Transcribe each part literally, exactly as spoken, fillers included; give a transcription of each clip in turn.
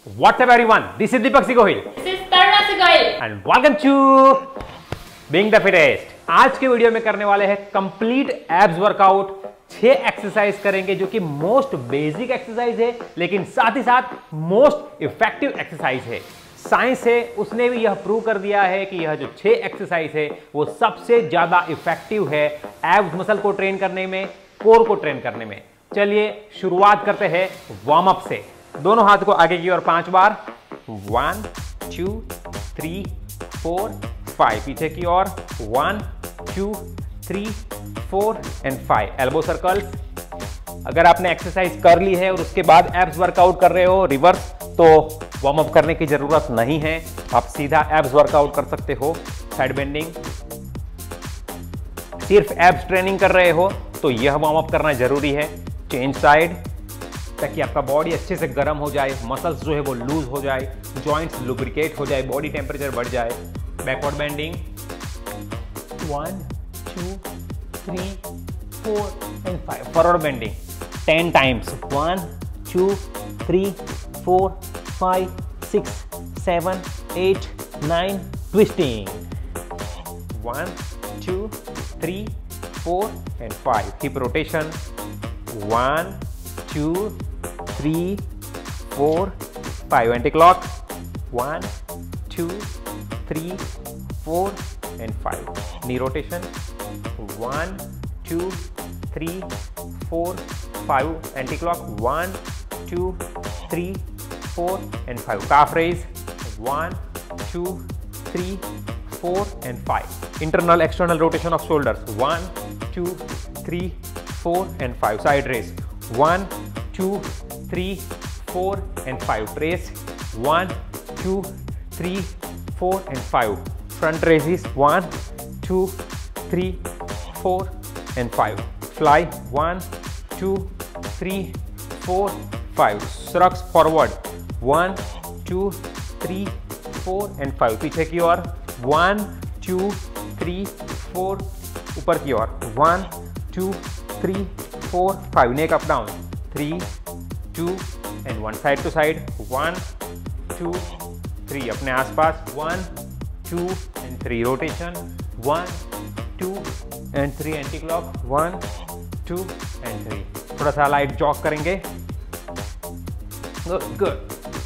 What's up everyone? This is Deepak Gohil. This is Taruna Gohil. And welcome to Being the Fittest. आज के video में करने वाले हैं कंप्लीट एब्स वर्कआउट। छह एक्सरसाइज करेंगे जो कि मोस्ट बेसिक एक्सरसाइज है, लेकिन साथ ही साथ मोस्ट इफेक्टिव एक्सरसाइज है। साइंस है, उसने भी यह प्रूव कर दिया है कि यह जो छह एक्सरसाइज है वो सबसे ज्यादा इफेक्टिव है एब्स मसल को ट्रेन करने में, कोर को ट्रेन करने में। चलिए शुरुआत करते हैं वार्म अप से। दोनों हाथ को आगे की ओर पांच बार, one two three four five, पीछे की ओर one two three four and five, elbow circles. अगर आपने एक्सरसाइज कर ली है और उसके बाद एब्स वर्कआउट कर रहे हो रिवर्स, तो वार्म अप करने की जरूरत नहीं है, आप सीधा एब्स वर्कआउट कर सकते हो। साइड बेंडिंग, सिर्फ एब्स ट्रेनिंग कर रहे हो तो यह वार्म अप करना जरूरी है। चेंज साइड, ताकि आपका बॉडी अच्छे से गर्म हो जाए, मसल्स जो है वो लूज हो जाए, जॉइंट्स लुब्रिकेट हो जाए, बॉडी टेम्परेचर बढ़ जाए। Backward bending, one two three four and five. Forward bending ten times, one two three four five six seven eight nine. Twisting, one two three four and five. Hip rotation, one two three four five. Anti clock, one two three four and five. Knee rotation, one two three four five. Anti clock, one two three four and five. Calf raise, one two three four and five. Internal external rotation of shoulders, one two three four and five. Side raise, one two three four and five. Press, one two three four and five. Front raises, one two three four and five. Fly, one two three four five. Shrugs forward, one two three four and five. पीछे की ओर, one two three four. ऊपर की ओर, one two three four five. Neck up down, three two and one. Side to side, one two three. अपने आसपास, one two and three. Rotation, one two and three. Anti clock, one two and three. थोड़ा सा light jog करेंगे। Good good.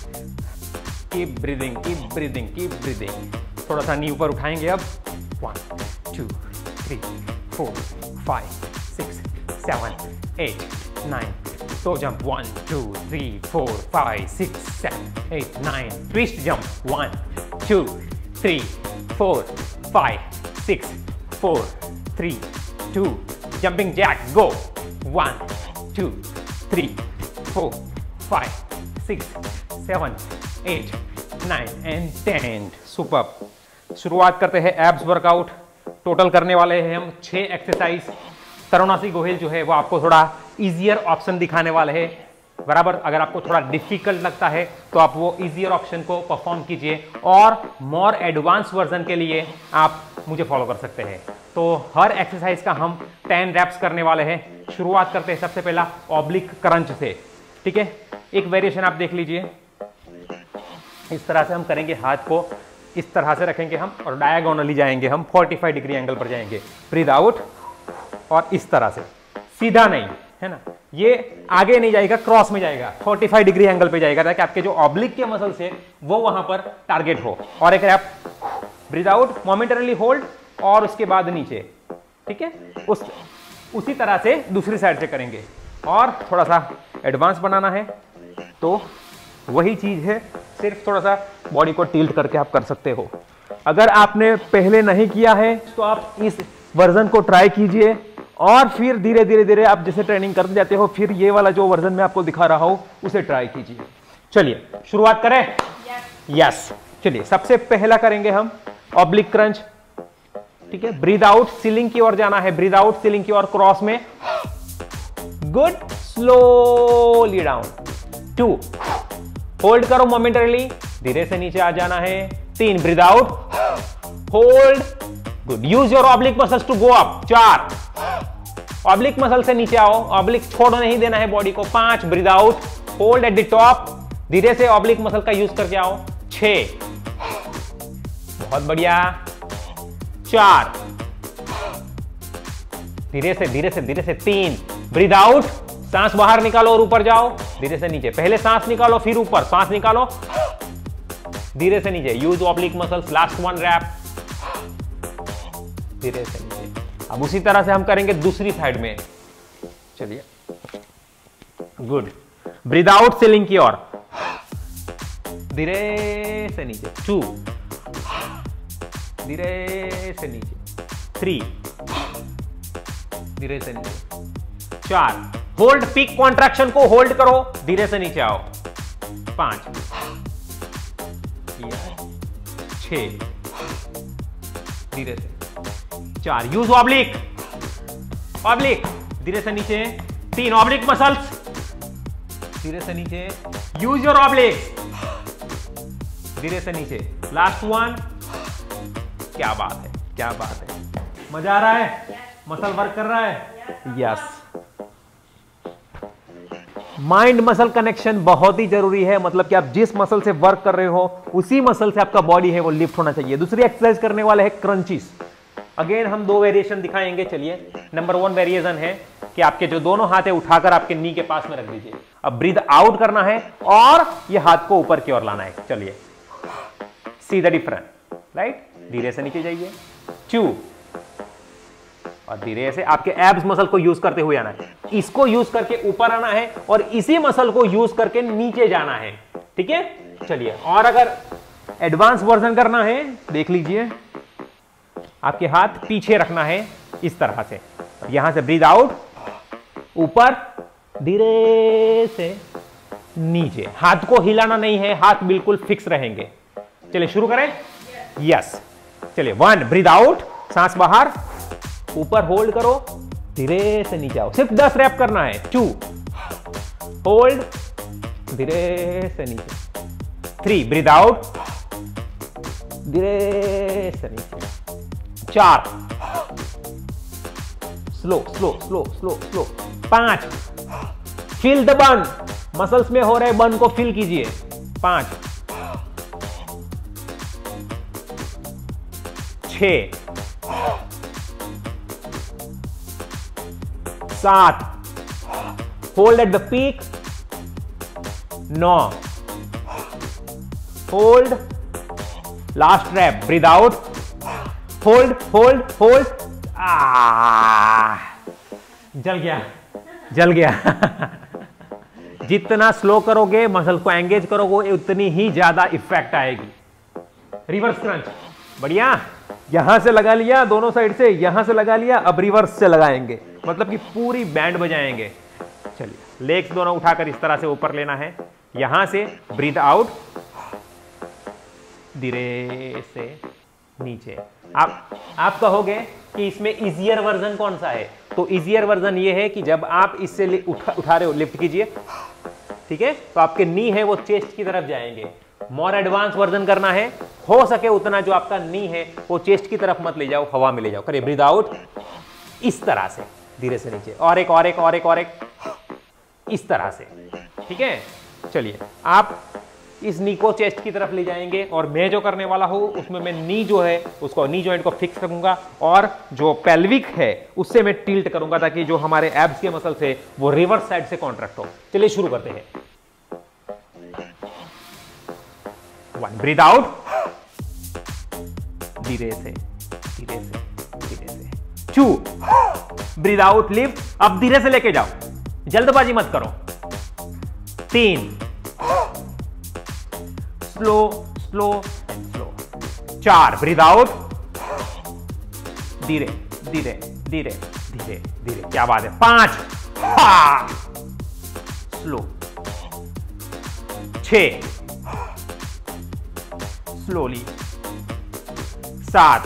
Keep breathing, keep breathing, keep breathing. थोड़ा सा knee ऊपर उठाएंगे अब। One two three four five six seven eight nine. तो jump, one two three four five six seven eight nine. Twist jump, one two three four five six four three two. Jumping jack, go, one two three four five six seven eight nine and ten. Super. शुरुआत करते हैं abs workout. Total करने वाले हैं हम छह exercise. Taruna Gohil जो है वो आपको थोड़ा इजियर ऑप्शन दिखाने वाले हैं। बराबर, अगर आपको थोड़ा डिफिकल्ट लगता है तो आप वो इजियर ऑप्शन को परफॉर्म कीजिए, और मोर एडवांस वर्जन के लिए आप मुझे फॉलो कर सकते हैं। तो हर एक्सरसाइज का हम टेन रैप्स करने वाले हैं। शुरुआत करते हैं सबसे पहला ऑब्लिक क्रंच से। ठीक है, एक वेरिएशन आप देख लीजिए। इस तरह से हम करेंगे, हाथ को इस तरह से रखेंगे हम और डायगोनली जाएंगे हम, पैंतालीस डिग्री एंगल पर जाएंगे। ब्रीथ आउट और इस तरह से, सीधा नहीं है ना, ये आगे नहीं जाएगा, क्रॉस में जाएगा, पैंतालीस डिग्री एंगल पे जाएगा, ताकि आपके जो ऑब्लिक के मसल्स है वो वहां पर टारगेट हो। और एक rep, breathe out, momentarily hold और उसके बाद नीचे। ठीक है, उस उसी तरह से दूसरी साइड से करेंगे। और थोड़ा सा एडवांस बनाना है तो वही चीज है, सिर्फ थोड़ा सा बॉडी को टिल्ट करके आप कर सकते हो। अगर आपने पहले नहीं किया है तो आप इस वर्जन को ट्राई कीजिए, और फिर धीरे धीरे धीरे आप जैसे ट्रेनिंग करते जाते हो, फिर ये वाला जो वर्जन मैं आपको दिखा रहा हूं उसे ट्राई कीजिए। चलिए शुरुआत करें। Yes yes. yes. चलिए सबसे पहला करेंगे हम ऑब्लिक क्रंच। ठीक है, ब्रीथ आउट, सीलिंग की ओर जाना है। ब्रीथ आउट, सीलिंग की ओर, क्रॉस में। Good, slowly down. Two, hold करो मोमेंटरली, धीरे से नीचे आ जाना है। तीन, breathe out, hold, good, use your oblique muscles to go up. चार, ऑब्लिक मसल से नीचे आओ, ऑब्लिक छोड़ नहीं देना है बॉडी को। पांच, breathe out, hold at the top, धीरे से ऑब्लिक मसल का यूज करके आओ। छह, बहुत बढ़िया। चार, धीरे से धीरे से धीरे से। तीन, ब्रीथ आउट, सांस बाहर निकालो और ऊपर जाओ। धीरे से नीचे, पहले सांस निकालो फिर ऊपर, सांस निकालो धीरे से नीचे। Use oblique muscles. Last one rep, धीरे से नीचे। अब उसी तरह से हम करेंगे दूसरी साइड में। चलिए, गुड। ब्रीथ आउट सीलिंग की ओर, धीरे से नीचे। टू, धीरे से नीचे। थ्री, धीरे से नीचे। चार, होल्ड, पीक कॉन्ट्रैक्शन को होल्ड करो, धीरे से नीचे आओ। पांच, छह, धीरे से। चार, यूज ऑब्लिक, ऑब्लिक, धीरे से नीचे। तीन, ऑब्लिक मसल्स, धीरे से नीचे। यूज योर ऑब्लिक, धीरे से नीचे। Last one. क्या बात है, क्या बात है। मजा आ रहा है, मसल वर्क कर रहा है। यस, माइंड मसल कनेक्शन बहुत ही जरूरी है। मतलब कि आप जिस मसल से वर्क कर रहे हो उसी मसल से आपका बॉडी है वो लिफ्ट होना चाहिए। दूसरी एक्सरसाइज करने वाले है क्रंचीज। अगेन हम दो वेरिएशन दिखाएंगे। चलिए, नंबर वन वेरिएशन है कि आपके जो दोनों हाथ है उठाकर आपके नी के पास में रख दीजिए। अब ब्रीथ आउट करना है और ये हाथ को ऊपर की ओर लाना है। चलिए, सी द डिफरेंस, राइट। धीरे से नीचे जाइए। टू, और धीरे से आपके एब्स मसल को यूज करते हुए आना है। इसको यूज करके ऊपर आना है और इसी मसल को यूज करके नीचे जाना है। ठीक है, चलिए। और अगर एडवांस वर्जन करना है, देख लीजिए, आपके हाथ पीछे रखना है इस तरह से। यहां से ब्रीथ आउट, ऊपर, धीरे से नीचे। हाथ को हिलाना नहीं है, हाथ बिल्कुल फिक्स रहेंगे। चलिए शुरू करें। यस, चलिए। वन, ब्रीथ आउट, सांस बाहर, ऊपर होल्ड करो, धीरे से नीचे आओ। सिर्फ दस रैप करना है। टू, होल्ड, धीरे से नीचे। थ्री, ब्रीथ आउट, धीरे से नीचे। चार, slow slow slow slow slow. पांच, फील द बर्न, मसल्स में हो रहे बर्न को फील कीजिए। पांच, छह, सात, होल्ड एट द पीक। नौ, hold, last rep, breathe out, hold hold hold. आ जल गया, जल गया। जितना स्लो करोगे, मसल को एंगेज करोगे, उतनी ही ज्यादा इफेक्ट आएगी। रिवर्स क्रंच, बढ़िया। यहां से लगा लिया, दोनों साइड से, यहां से लगा लिया, अब रिवर्स से लगाएंगे, मतलब कि पूरी बैंड बजाएंगे। चलिए, लेग्स दोनों उठाकर इस तरह से ऊपर लेना है। यहां से ब्रीथ आउट, धीरे से नीचे। आप आप कहोगे कि इसमें इजियर वर्जन कौन सा है? तो इजियर वर्जन ये है कि जब आप इससे उठा, उठा रहे हो, लिफ्ट कीजिए, ठीक है, तो आपके नी है वो चेस्ट की तरफ जाएंगे। मोर एडवांस वर्जन करना है, हो सके उतना जो आपका नी है वो चेस्ट की तरफ मत ले जाओ, हवा में ले जाओ। करिए, ब्रीथ आउट, इस तरह से धीरे से नीचे। और एक और एक और एक और एक, इस तरह से, ठीक है। चलिए, आप इस नी को चेस्ट की तरफ ले जाएंगे और मैं जो करने वाला हूं उसमें मैं नी जो है उसको, नी जॉइंट को फिक्स करूंगा और जो पेल्विक है उससे मैं टिल्ट करूंगा ताकि जो हमारे एब्स के मसल्स है वो रिवर्स साइड से कॉन्ट्रैक्ट हो। चलिए शुरू करते हैं। वन, ब्रीथ आउट, धीरे से धीरे से धीरे से। टू, ब्रीथ आउट, लिफ्ट, अब धीरे से लेके जाओ, जल्दबाजी मत करो। तीन, स्लो स्लो स्लो। चार, ब्रीथ आउट, धीरे धीरे धीरे धीरे धीरे, क्या बात है। पांच, स्लो। छह, स्लोली। सात,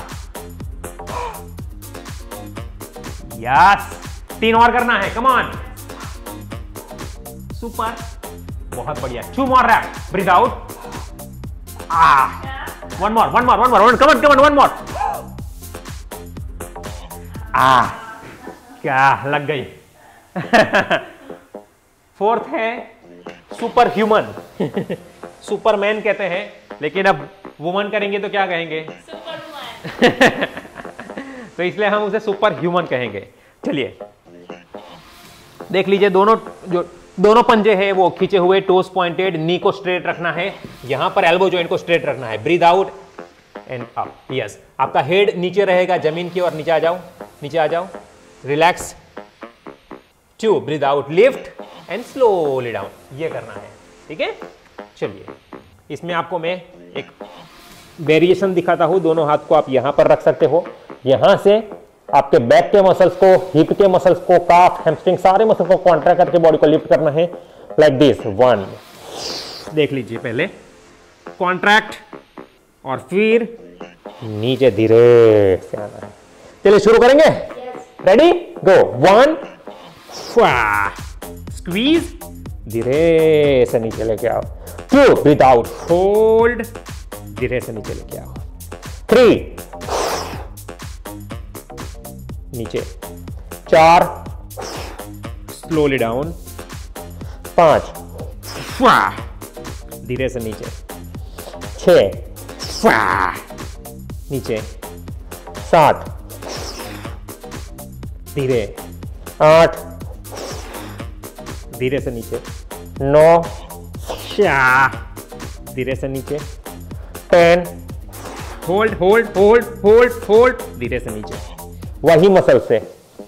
यस, तीन और करना है, कम ऑन, सुपर, बहुत बढ़िया। Two more rep, breathe out, आ one more one more one more come on come on, one more. आ क्या लग गई। फोर्थ है सुपर ह्यूमन सुपरमैन कहते हैं, लेकिन अब वुमन करेंगे तो क्या कहेंगे? सुपर तो इसलिए हम उसे सुपर ह्यूमन कहेंगे। चलिए देख लीजिए, दोनों जो दोनों पंजे हैं वो खींचे हुए, टोस पॉइंटेड, नी को स्ट्रेट रखना है, यहां पर एल्बो जॉइंट को स्ट्रेट रखना है। Breathe out and up. Yes, आपका हेड नीचे रहेगा जमीन की ओर, नीचे आ जाओ, नीचे आ जाओ, relax. Two, breathe out, lift and slowly down, ये करना है। ठीक है, चलिए इसमें आपको मैं एक वेरिएशन दिखाता हूं। दोनों हाथ को आप यहां पर रख सकते हो, यहां से आपके बैक के मसल्स को, हिप के मसल्स को, काफ, हैमस्ट्रिंग, सारे मसल्स को कॉन्ट्रैक्ट करके बॉडी को लिफ्ट करना है लाइक दिस। वन, देख लीजिए, पहले कॉन्ट्रैक्ट और फिर नीचे धीरे से आना है। चलिए शुरू करेंगे, रेडी गो। वन, स्क्वीज, धीरे से नीचे लेके आओ। टू, ब्रीथ आउट, होल्ड, धीरे से नीचे लेके आओ। थ्री, नीचे। चार, स्लोली डाउन। पांच, धीरे से नीचे। छह, नीचे। सात, धीरे। आठ, धीरे से नीचे। नौ, धीरे से नीचे। Ten, hold hold hold hold hold, धीरे से नीचे। वही मसल से।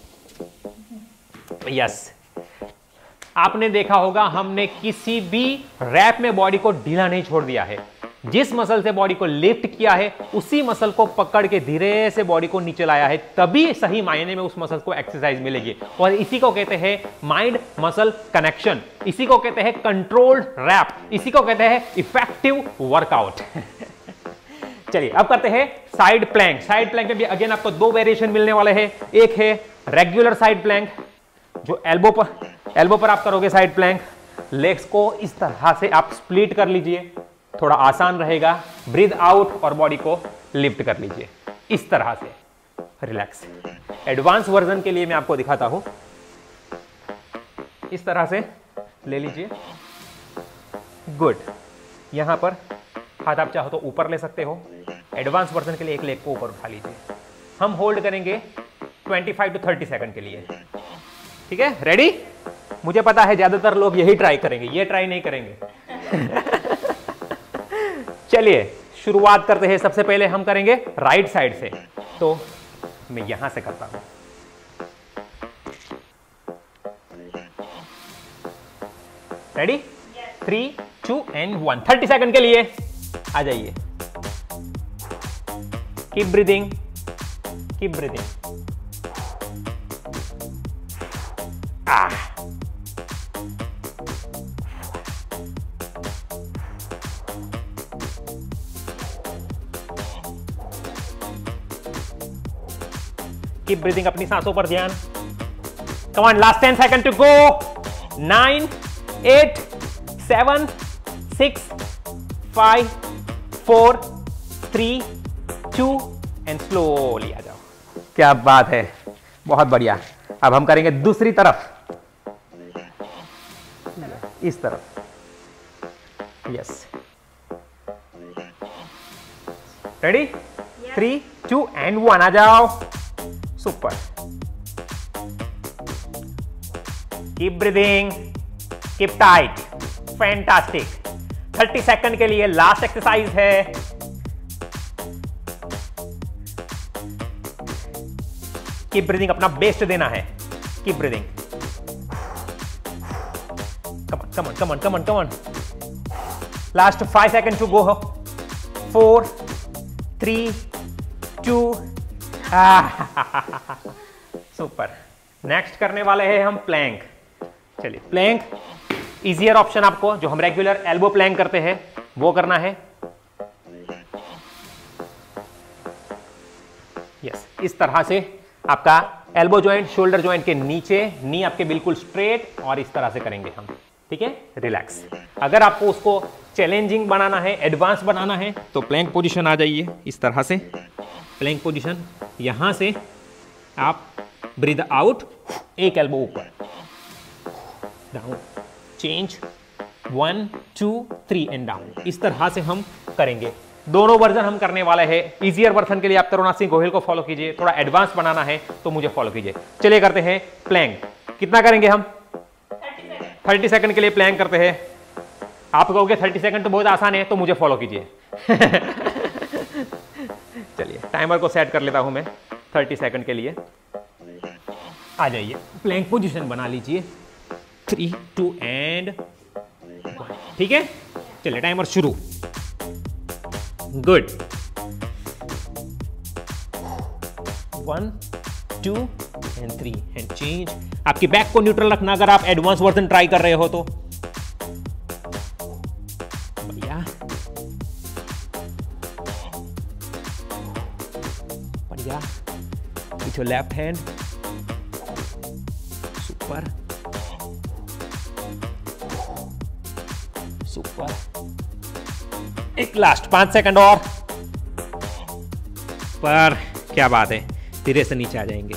यस, आपने देखा होगा हमने किसी भी रैप में बॉडी को ढीला नहीं छोड़ दिया है। जिस मसल से बॉडी को लिफ्ट किया है उसी मसल को पकड़ के धीरे से बॉडी को नीचे लाया है, तभी सही मायने में उस मसल को एक्सरसाइज मिलेगी। और इसी को कहते हैं माइंड मसल कनेक्शन, इसी को कहते हैं कंट्रोल्ड रैप, इसी को कहते हैं इफेक्टिव वर्कआउट। चलिए अब करते हैं साइड प्लैंक। साइड प्लैंक में भी अगेन आपको दो वेरिएशन मिलने वाले हैं। एक है रेगुलर साइड प्लैंक, जो एल्बो पर एल्बो पर आप करोगे साइड प्लैंक। लेग्स को इस तरह से आप स्प्लिट कर लीजिए, थोड़ा आसान रहेगा। ब्रीथ आउट और बॉडी को लिफ्ट कर लीजिए इस तरह से, रिलैक्स। एडवांस वर्जन के लिए मैं आपको दिखाता हूं, इस तरह से ले लीजिए। गुड, यहां पर हाथ आप चाहो तो ऊपर ले सकते हो। एडवांस वर्जन के लिए एक लेग को ऊपर उठा लीजिए। हम होल्ड करेंगे पच्चीस टू तीस सेकंड के लिए। ठीक है, रेडी? मुझे पता है ज्यादातर लोग यही ट्राई करेंगे, ये ट्राई नहीं करेंगे। चलिए शुरुआत करते हैं। सबसे पहले हम करेंगे राइट साइड से, तो मैं यहां से करता हूं। Ready? Three two and one. Thirty second के लिए आ जाइए। Keep breathing, keep breathing. आ कीप ब्रीदिंग, अपनी सांसों पर ध्यान। Come on, last ten second to go. Nine, eight, seven, six, five, four, three, two and slowly आ जाओ। क्या बात है, बहुत बढ़िया। अब हम करेंगे दूसरी तरफ, इस तरफ। Yes, ready? Three two and one, आ जाओ। Super. Keep breathing, keep tight, fantastic. Thirty second के लिए लास्ट एक्सरसाइज है। कीप ब्रीदिंग, अपना बेस्ट देना है। Keep breathing. Come on come on come on come on come on. Last five second to go. Four, three, two. Super. Next करने वाले हैं हम प्लैंक। चलिए, प्लैंक इजियर ऑप्शन आपको, जो हम रेगुलर एल्बो प्लैंक करते हैं वो करना है। यस, इस तरह से आपका एल्बो जॉइंट शोल्डर जॉइंट के नीचे, नी आपके बिल्कुल स्ट्रेट, और इस तरह से करेंगे हम। ठीक है, रिलैक्स। अगर आपको उसको चैलेंजिंग बनाना है, एडवांस बनाना है, तो प्लैंक पोजीशन आ जाइए इस तरह से। प्लैंक पोजीशन, यहां से आप ब्रीथ आउट, एक एल्बो ऊपर, down, change, one two three and down. इस तरह से हम करेंगे। दोनों वर्जन हम करने वाले हैं। इजियर वर्जन के लिए आप तरुणा सिंह गोहिल को फॉलो कीजिए, थोड़ा एडवांस बनाना है तो मुझे फॉलो कीजिए। चलिए करते हैं प्लैंक। कितना करेंगे हम? थर्टी सेकंड के लिए प्लैंक करते हैं। आप कहोगे थर्टी सेकंड तो बहुत आसान है, तो मुझे फॉलो कीजिए। चलिए टाइमर को सेट कर लेता हूं मैं थर्टी सेकंड के लिए। आ जाइए, प्लैंक पोजीशन बना लीजिए। Three two and one. ठीक है, चलिए टाइमर शुरू। Good. One two and three and change. आपकी बैक को न्यूट्रल रखना अगर आप एडवांस वर्जन ट्राई कर रहे हो तो। बढ़िया बढ़िया। पीछे लेफ्ट हैंड। Super super. एक लास्ट पांच सेकंड और। पर क्या बात है, धीरे से नीचे आ जाएंगे।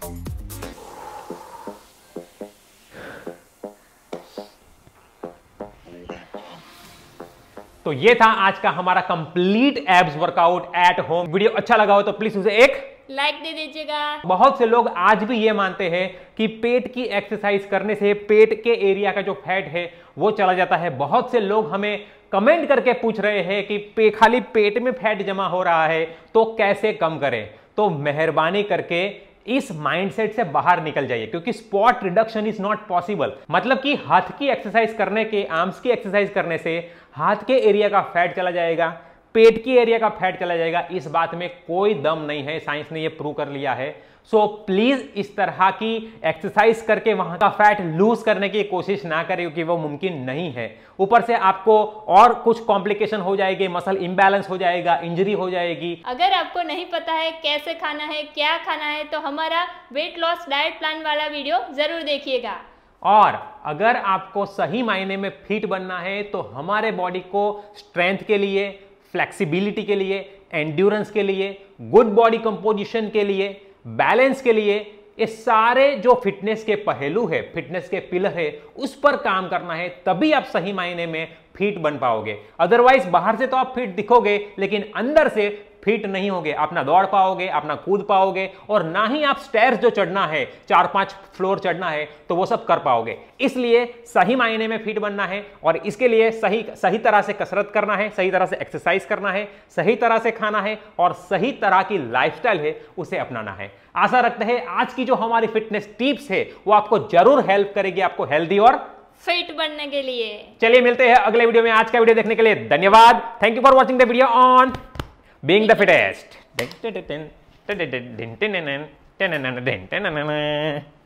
तो ये था आज का हमारा complete abs workout at home. Video अच्छा लगा हो तो प्लीज उसे एक लाइक दे दीजिएगा। बहुत से लोग आज भी ये मानते हैं कि पेट की एक्सरसाइज करने से पेट के एरिया का जो फैट है वो चला जाता है। बहुत से लोग हमें कमेंट करके पूछ रहे हैं कि पे, खाली पेट में फैट जमा हो रहा है तो कैसे कम करें। तो मेहरबानी करके इस माइंडसेट से बाहर निकल जाइए, क्योंकि spot reduction is not possible. मतलब कि हाथ की एक्सरसाइज करने के, आर्म्स की एक्सरसाइज करने से हाथ के एरिया का फैट चला जाएगा, पेट की एरिया का फैट चला जाएगा। इस बात में कोई दम नहीं है, साइंस ने यह प्रूव कर लिया है। सो so, प्लीज इस तरह की एक्सरसाइज करके वहां का फैट लूज करने की कोशिश ना करें, क्योंकि वो मुमकिन नहीं है। ऊपर से आपको और कुछ कॉम्प्लिकेशन हो जाएगी, मसल इंबैलेंस हो जाएगा, इंजरी हो जाएगी। अगर आपको नहीं पता है कैसे खाना है, क्या खाना है, तो हमारा वेट लॉस डाइट प्लान वाला वीडियो जरूर देखिएगा। और अगर आपको सही मायने में फिट बनना है तो हमारे बॉडी को स्ट्रेंथ के लिए, फ्लेक्सिबिलिटी के लिए, एंड्योरेंस के लिए, गुड बॉडी कंपोजिशन के लिए, बैलेंस के लिए, ये सारे जो फिटनेस के पहलू है, फिटनेस के पिलर है, उस पर काम करना है। तभी आप सही मायने में फिट बन पाओगे। अदरवाइज बाहर से तो आप फिट दिखोगे लेकिन अंदर से फिट नहीं होगे। आप ना दौड़ पाओगे, आप ना कूद पाओगे, और ना ही आप स्टेयर्स जो चढ़ना है, चार पांच फ्लोर चढ़ना है, तो वो सब कर पाओगे। इसलिए सही मायने में फिट बनना है और इसके लिए सही सही तरह से कसरत करना है, सही तरह से एक्सरसाइज करना है, सही तरह से खाना है और सही तरह की लाइफस्टाइल है उसे अपनाना है। आशा रखते हैं आज की जो हमारी फिटनेस टिप्स है वो आपको जरूर हेल्प करेगी, आपको हेल्दी और फिट बनने के लिए। चलिए मिलते हैं अगले वीडियो में। आज का वीडियो देखने के लिए धन्यवाद। Thank you for watching the video on Being the fittest.